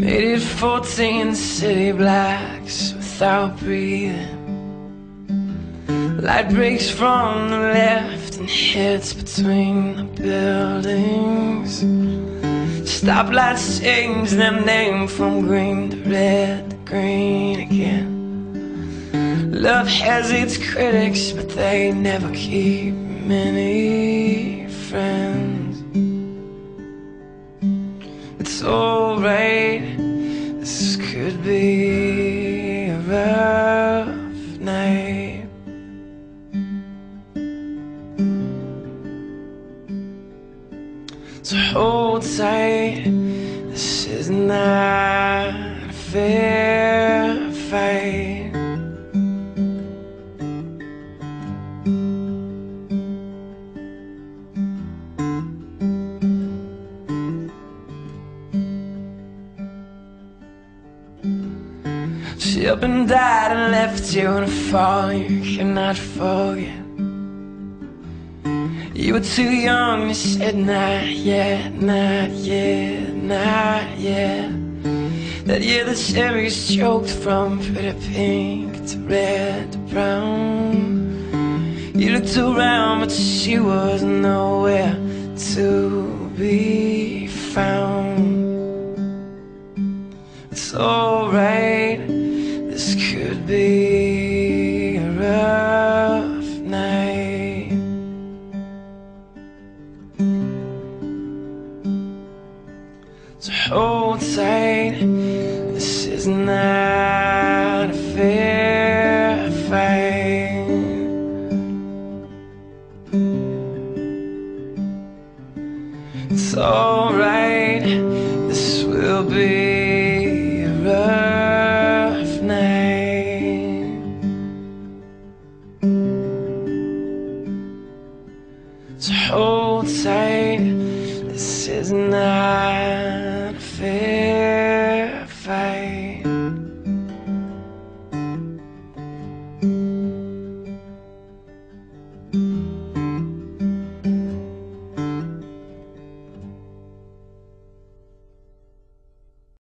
Made it 14 city blocks without breathing. Light breaks from the left and hits between the buildings. Stoplights change their name from green to red to green again. Love has its critics, but they never keep many friends. It's alright, this could be a rough night. So hold tight, this is not a fair fight. She up and died and left you in a fall you cannot forget. You were too young, you said not yet, not yet, not yet. That year the cherries choked from pretty pink to red to brown. You looked around but she was nowhere to be found. It's alright, this could be a rough night. So hold tight, this is not a fair fight. It's alright, this will be a rough night. So hold tight, this is not fair.